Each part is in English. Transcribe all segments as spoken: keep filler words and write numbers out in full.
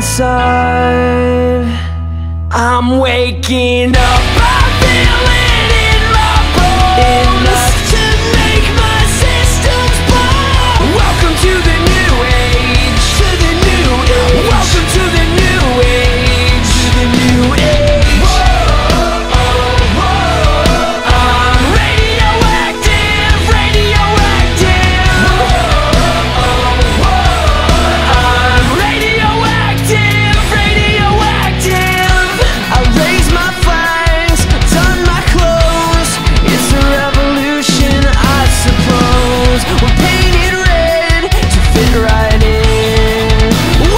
inside. I'm waking up, I feel it in my bones. Enough to make my systems blow. Welcome to the new age, to the new age. Welcome to the new age, to the new age. Whoa, oh, whoa. I'm radioactive, radioactive. Whoa, oh, whoa. I'm radioactive, radioactive. I raise my flags, don my clothes. It's a revolution, I suppose. We're painted red to fit right in.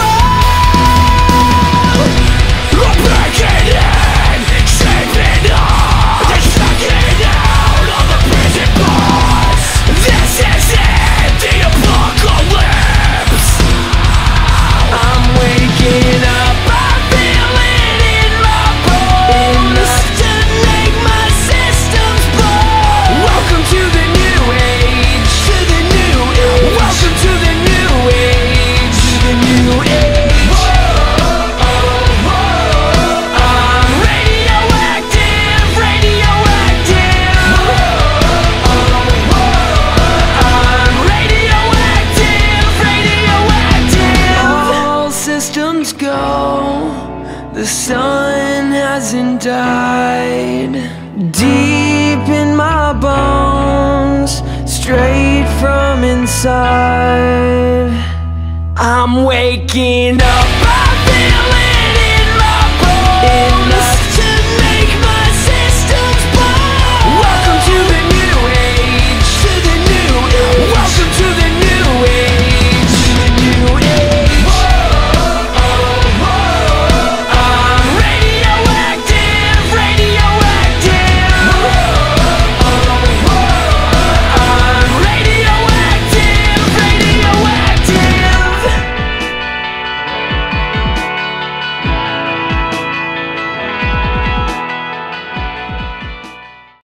Whoa! We're breaking in, shaping up. They're sucking out all the prison bars. This is it, the apocalypse. I'm waking up, I feel it in my bones. Enough to make my systems blow. Welcome to the new age, to the new age. Welcome to the new age, to the new age. Whoa, oh, whoa. I'm radioactive, radioactive. Whoa, oh, whoa. I'm radioactive, radioactive. All systems go, the sun hasn't died. Deep in my bones, straight from inside. I'm waking up, I feel it in my bones.